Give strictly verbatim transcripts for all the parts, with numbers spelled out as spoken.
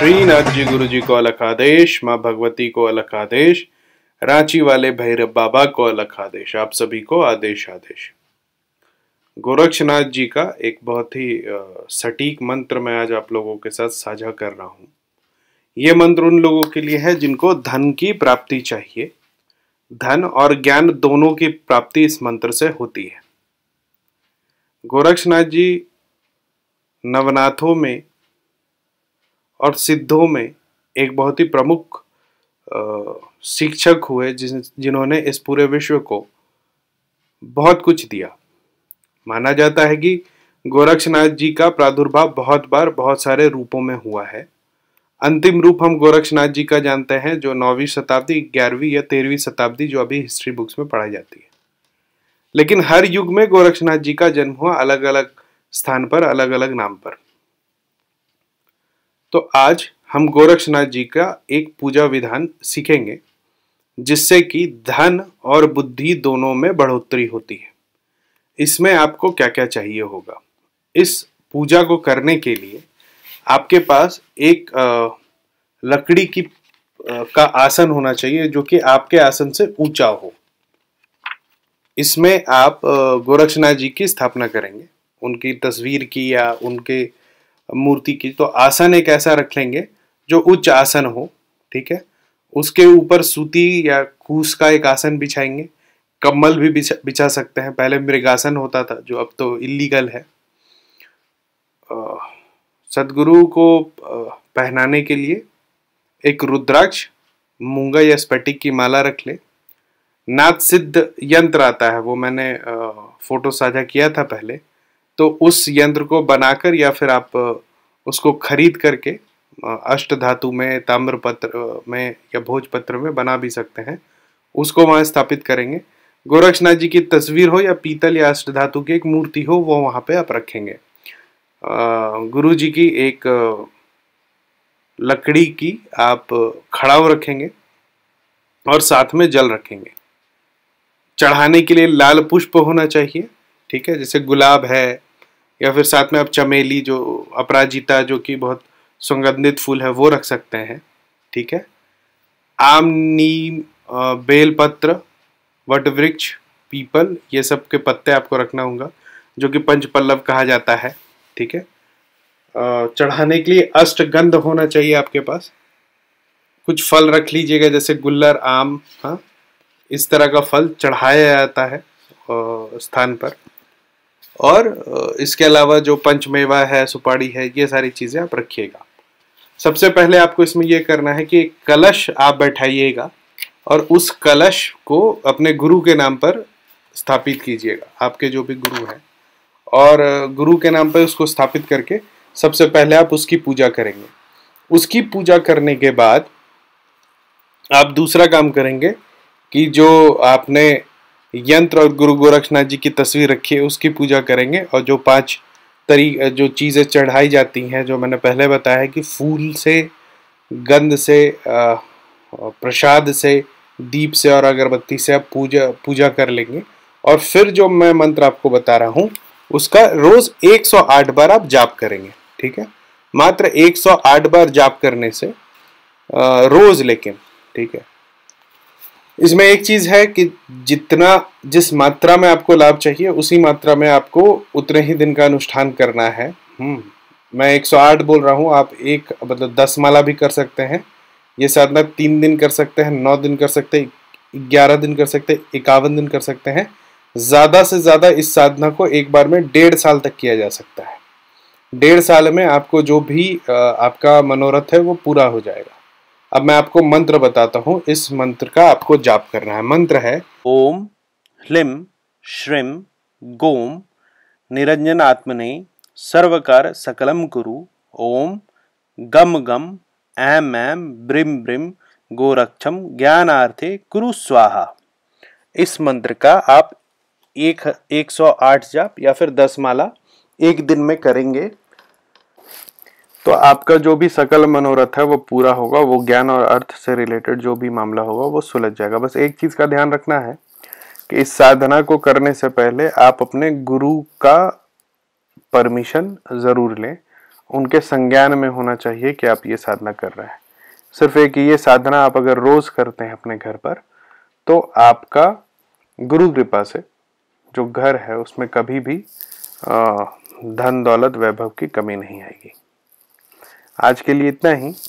श्रीनाथ जी गुरु जी को अलग आदेश, माँ भगवती को अलग आदेश, रांची वाले भैरव बाबा को अलग आदेश। आप सभी को आदेश आदेश। गोरक्षनाथ जी का एक बहुत ही सटीक मंत्र मैं आज आप लोगों के साथ साझा कर रहा हूँ। ये मंत्र उन लोगों के लिए है जिनको धन की प्राप्ति चाहिए। धन और ज्ञान दोनों की प्राप्ति इस मंत्र से होती है। गोरक्षनाथ जी नवनाथों में और सिद्धों में एक बहुत ही प्रमुख शिक्षक हुए जिन जिन्होंने इस पूरे विश्व को बहुत कुछ दिया। माना जाता है कि गोरक्षनाथ जी का प्रादुर्भाव बहुत बार बहुत सारे रूपों में हुआ है। अंतिम रूप हम गोरक्षनाथ जी का जानते हैं जो नौवीं शताब्दी, ग्यारहवीं या तेरहवीं शताब्दी जो अभी हिस्ट्री बुक्स में पढ़ाई जाती है। लेकिन हर युग में गोरक्षनाथ जी का जन्म हुआ अलग अलग स्थान पर, अलग अलग नाम पर। तो आज हम गोरक्षनाथ जी का एक पूजा विधान सीखेंगे जिससे कि धन और बुद्धि दोनों में बढ़ोतरी होती है। इसमें आपको क्या क्या चाहिए होगा? इस पूजा को करने के लिए आपके पास एक लकड़ी की का आसन होना चाहिए जो कि आपके आसन से ऊंचा हो। इसमें आप गोरक्षनाथ जी की स्थापना करेंगे, उनकी तस्वीर की या उनके मूर्ति की। तो आसन एक ऐसा रख लेंगे जो उच्च आसन हो, ठीक है। उसके ऊपर सूती या कूस का एक आसन बिछाएंगे। कम्बल भी बिछा, बिछा सकते हैं। पहले मृगासन होता था जो अब तो इलीगल है। सदगुरु को पहनाने के लिए एक रुद्राक्ष, मूंगा या स्फटिक की माला रख ले। नाथ सिद्ध यंत्र आता है, वो मैंने फोटो साझा किया था पहले। तो उस यंत्र को बनाकर या फिर आप उसको खरीद करके अष्ट धातु में, ताम्र पत्र में या भोजपत्र में बना भी सकते हैं, उसको वहां स्थापित करेंगे। गोरक्षनाथ जी की तस्वीर हो या पीतल या अष्ट धातु की एक मूर्ति हो, वो वहां पे आप रखेंगे। गुरु जी की एक लकड़ी की आप खड़ाव रखेंगे और साथ में जल रखेंगे। चढ़ाने के लिए लाल पुष्प होना चाहिए, ठीक है, जैसे गुलाब है या फिर साथ में आप चमेली, जो अपराजिता जो कि बहुत सुगंधित फूल है, वो रख सकते हैं, ठीक है। आम, नीम, बेलपत्र, वट वृक्ष, पीपल, ये सब के पत्ते आपको रखना होगा जो कि पंचपल्लव कहा जाता है, ठीक है। चढ़ाने के लिए अष्टगंध होना चाहिए आपके पास। कुछ फल रख लीजिएगा जैसे गुल्लर, आम, हाँ, इस तरह का फल चढ़ाया जाता है स्थान पर। और इसके अलावा जो पंचमेवा है, सुपारी है, ये सारी चीजें आप रखिएगा। सबसे पहले आपको इसमें यह करना है कि एक कलश आप बैठाइएगा और उस कलश को अपने गुरु के नाम पर स्थापित कीजिएगा, आपके जो भी गुरु हैं। और गुरु के नाम पर उसको स्थापित करके सबसे पहले आप उसकी पूजा करेंगे। उसकी पूजा करने के बाद आप दूसरा काम करेंगे कि जो आपने यंत्र और गुरु गोरक्षनाथ जी की तस्वीर रखी है उसकी पूजा करेंगे। और जो पांच तरी जो चीज़ें चढ़ाई जाती हैं, जो मैंने पहले बताया है कि फूल से, गंध से, प्रसाद से, दीप से और अगरबत्ती से आप पूजा पूजा कर लेंगे। और फिर जो मैं मंत्र आपको बता रहा हूँ उसका रोज एक सौ आठ बार आप जाप करेंगे, ठीक है। मात्र एक सौ आठ बार जाप करने से रोज, लेकिन ठीक है, इसमें एक चीज है कि जितना जिस मात्रा में आपको लाभ चाहिए उसी मात्रा में आपको उतने ही दिन का अनुष्ठान करना है। हम्म मैं एक सौ आठ बोल रहा हूँ, आप एक मतलब दस माला भी कर सकते हैं। ये साधना तीन दिन कर सकते हैं, नौ दिन कर सकते हैं, ग्यारह दिन कर सकते हैं, इक्यावन दिन कर सकते हैं। ज्यादा से ज्यादा इस साधना को एक बार में डेढ़ साल तक किया जा सकता है। डेढ़ साल में आपको जो भी आपका मनोरथ है वो पूरा हो जाएगा। अब मैं आपको मंत्र बताता हूँ, इस मंत्र का आपको जाप करना है। मंत्र है ओम ह्लीं श्रीं गोम निरंजनात्मने सर्वकार सकलम कुरु। ओम गम गम ऐम ऐम ब्रिम ब्रिम गोरक्षम ज्ञानार्थे कुरु स्वाहा। इस मंत्र का आप एक एक सौ आठ जाप या फिर दस माला एक दिन में करेंगे तो आपका जो भी सकल मनोरथ है वो पूरा होगा। वो ज्ञान और अर्थ से रिलेटेड जो भी मामला होगा वो सुलझ जाएगा। बस एक चीज का ध्यान रखना है कि इस साधना को करने से पहले आप अपने गुरु का परमिशन जरूर लें उनके संज्ञान में होना चाहिए कि आप ये साधना कर रहे हैं। सिर्फ एक ये साधना आप अगर रोज करते हैं अपने घर पर, तो आपका गुरु कृपा से जो घर है उसमें कभी भी धन दौलत वैभव की कमी नहीं आएगी। आज के लिए इतना ही।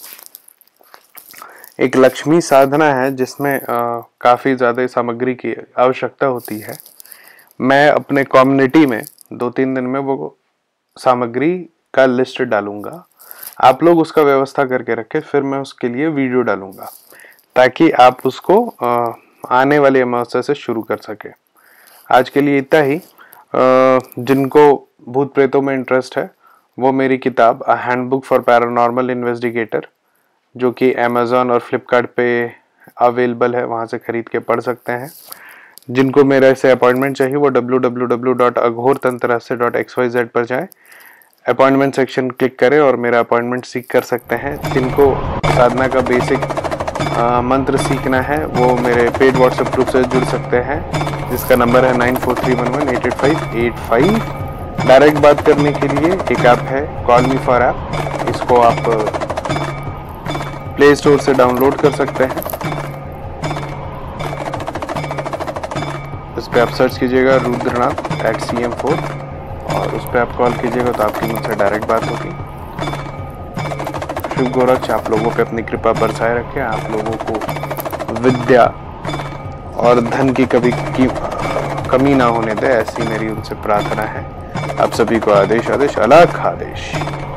एक लक्ष्मी साधना है जिसमें काफ़ी ज़्यादा सामग्री की आवश्यकता होती है। मैं अपने कम्युनिटी में दो तीन दिन में वो सामग्री का लिस्ट डालूंगा, आप लोग उसका व्यवस्था करके रखें, फिर मैं उसके लिए वीडियो डालूंगा ताकि आप उसको आ, आने वाली अमावस्या से शुरू कर सके। आज के लिए इतना ही। जिनको भूत प्रेतों में इंटरेस्ट है वो मेरी किताब a handbook for paranormal investigator, जो कि अमेज़ॉन और फ्लिपकार्ट पे अवेलेबल है, वहाँ से खरीद के पढ़ सकते हैं। जिनको मेरे से अपॉइंटमेंट चाहिए वो W W W dot Aghor Tantra Rahasya dot x Y Z पर जाएं, अपॉइंटमेंट सेक्शन क्लिक करें और मेरा अपॉइंटमेंट सीख कर सकते हैं। जिनको साधना का बेसिक आ, मंत्र सीखना है वो मेरे पेड व्हाट्सएप ग्रुप से जुड़ सकते हैं, जिसका नंबर है nine four three one one eight eight five eight five. Direct बात करने के लिए एक ऐप है कॉल मी फॉर ऐप, इसको आप प्ले स्टोर से डाउनलोड कर सकते हैं। इस पर आप सर्च कीजिएगा Rudranath at C M four और उस पर आप कॉल कीजिएगा तो आपकी मुझसे डायरेक्ट बात होगी। शिव गोरक्ष आप लोगों पे अपनी कृपा बरसाए रखे, आप लोगों को विद्या और धन की कभी की कमी ना होने दे, ऐसी मेरी उनसे प्रार्थना है। आप सभी को आदेश आदेश अलग आदेश।